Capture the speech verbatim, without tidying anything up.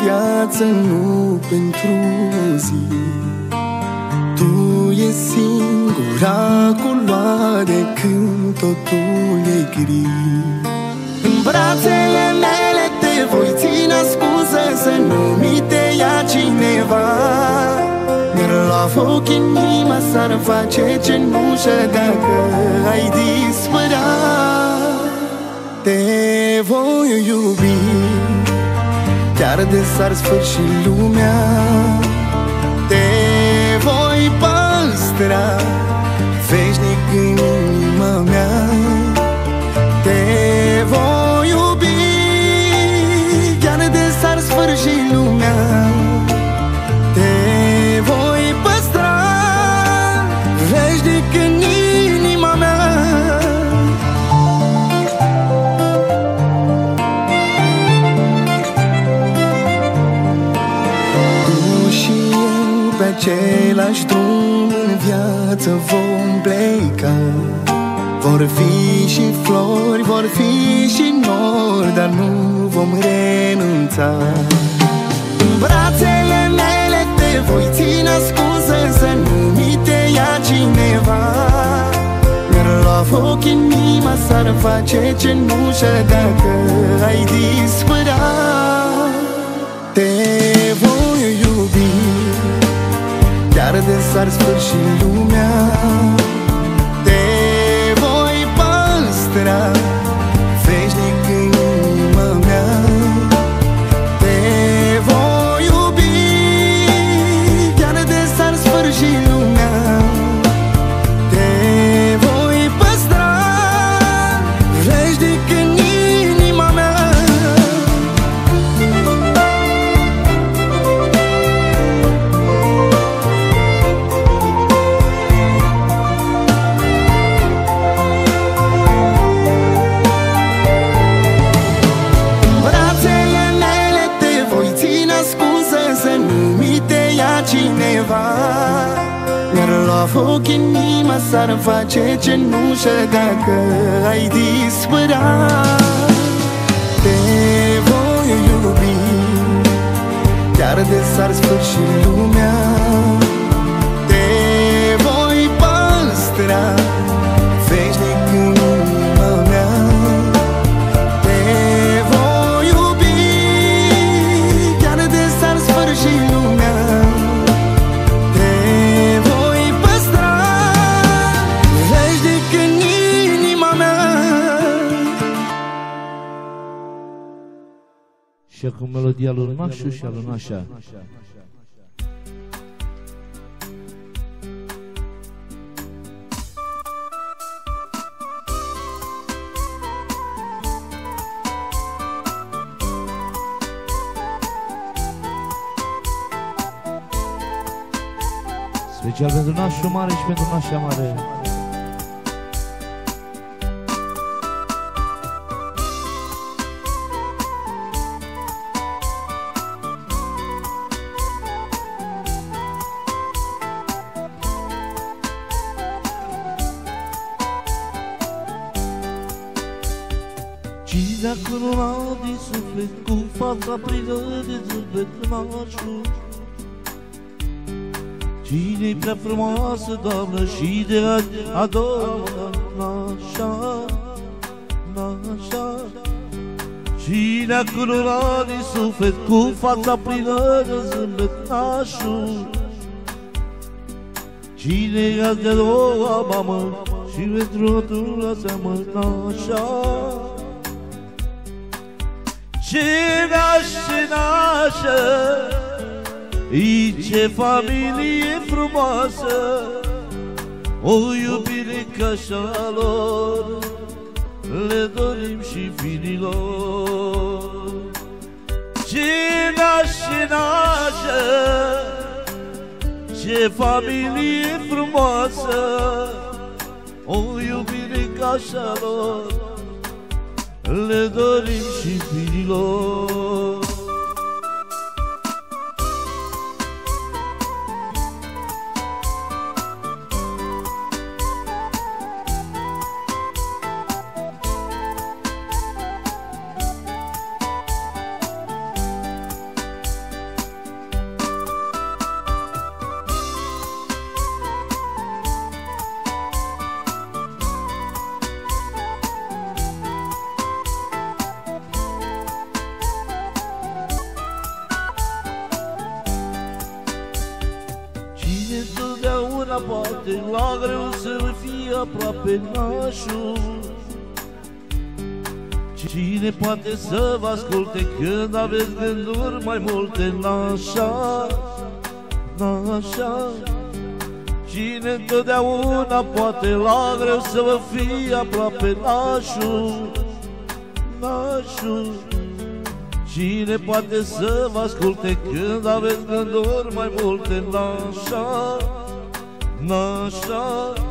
viață, nu pentru zi. Tu e singura culoare când totul e gri. În brațele mele te voi ține ascunsă, să nu mi te ia cineva. Mi-ar lua foc inima, s-ar face cenușă dacă ai dispărea. Te voi iubi chiar de s-ar sfârși lumea. Te voi păstra veșnic în inima mea. Te voi iubi chiar de s-ar sfârși lumea. Te voi păstra veșnic în inima mea. Tu și eu pe același drum în viață vom pleca. Vor fi și flori, vor fi și nori, dar nu vom renunța. În brațele mele te voi ține ascunsă, să nu mi te ia cineva. Mi-ar lua foc inima, s-ar face cenușă dacă ai dispărea. Te voi iubi chiar de s-ar sfârși lumea. Veșnic în inima mea. Te voi iubi chiar de s-ar sfârși lumea. Te voi păstra veșnic în inima mea. Cineva mi-ar lua foc inima, s-ar face cenușă dacă ai dispărea. Te voi iubi chiar de s-ar sfârși lumea. Te voi păstra veșnic în inima mea. Te voi iubi chiar de s-ar sfârși lumea. Și acum melodia lui Nașu și a lui Nașa. Special pentru Nașu mare și pentru Nașa mare. Cine-a cununat din suflet cu fața plină de zâmbet Nașu? Cine-i prea frumoasă, doamnă, și de ani a doua? Nașa, Nașa. Cine-a cununat din suflet cu fața plină de zâmbet Nașu? Cine-i azi de-a doua mamă și pentru natura seamă? Nașa. Ce nașe, nașă, i ce familie frumoasă, o iubire ca așa lor le dorim și fiilor. Ce nașe, nașă, ce familie frumoasă, o iubire ca așa lor le dorim și fiilor. poate la greu să fie aproape nașul. Cine poate să vă asculte când aveți gânduri mai multe nașa, nașa? Cine întotdeauna poate la greu să vă fie aproape nașul, nașul? Cine poate să vă asculte când aveți gânduri mai multe nașa, nașa?